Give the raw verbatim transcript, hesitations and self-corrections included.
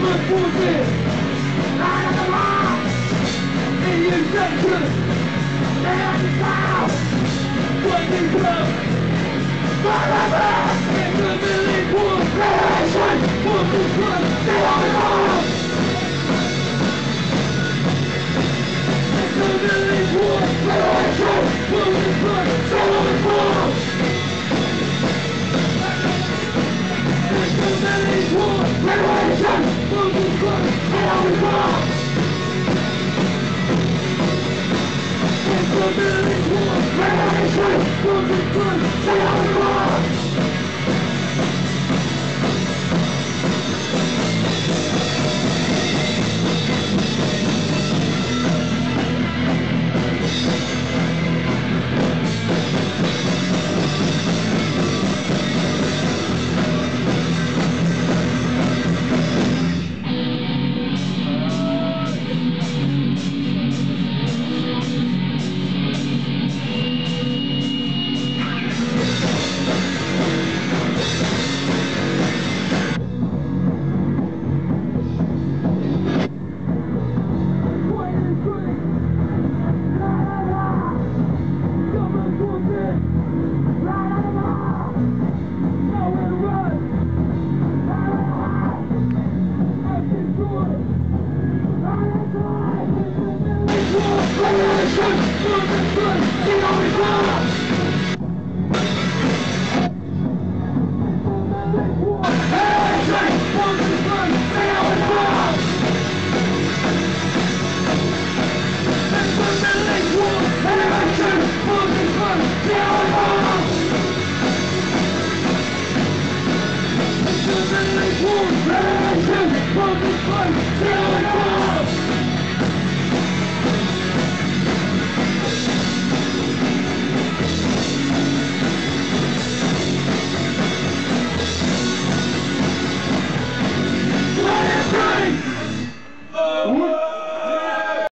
forces out of the law. Indian Texas, and the South. Working club, forever. In the Middle War, revolution. Working club, stay on the law. In the Middle War, revolution. Working club, stay on the law. In the Middle War, revolution. Working club, stay on the law. In the Middle War, revolution. Working club, stay on the law.